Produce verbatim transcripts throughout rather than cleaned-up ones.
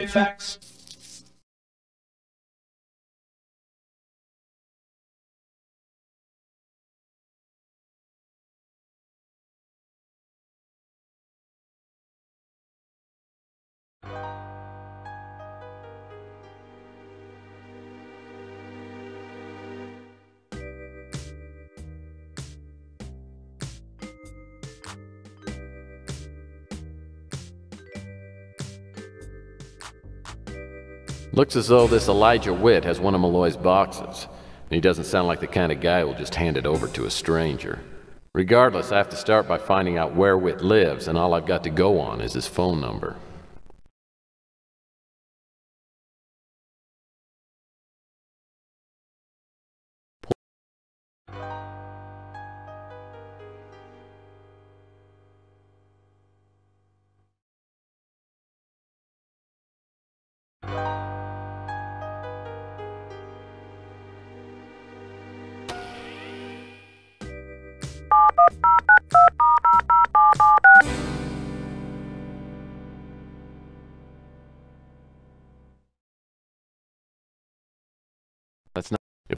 facts. Looks as though this Elijah Witt has one of Malloy's boxes. And he doesn't sound like the kind of guy who'll just hand it over to a stranger. Regardless, I have to start by finding out where Witt lives, and all I've got to go on is his phone number. That's not... If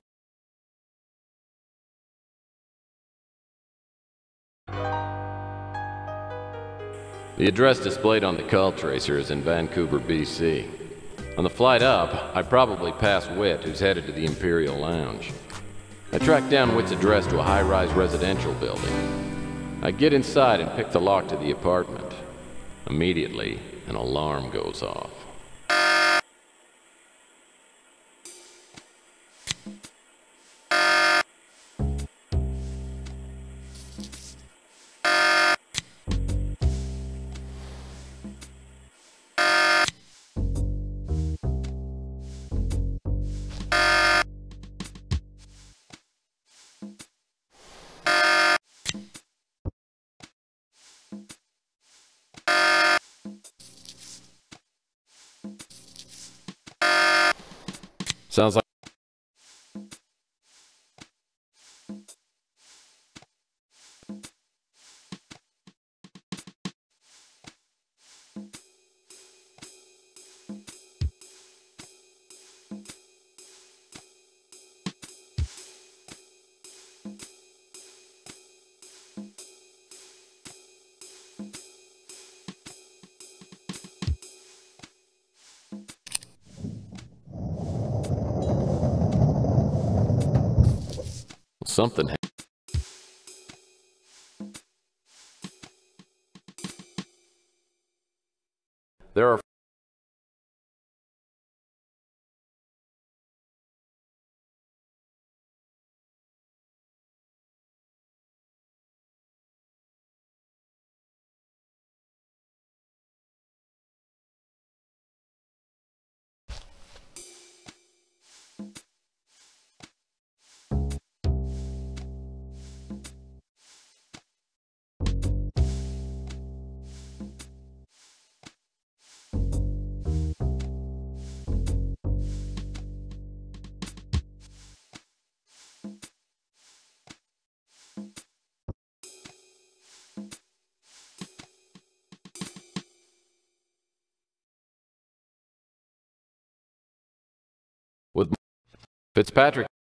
the address displayed on the call tracer is in Vancouver, B C. On the flight up, I probably passed Witt, who's headed to the Imperial Lounge. I tracked down Witt's address to a high-rise residential building. I get inside and pick the lock to the apartment. Immediately, an alarm goes off. Sounds like... something. There are... With Fitzpatrick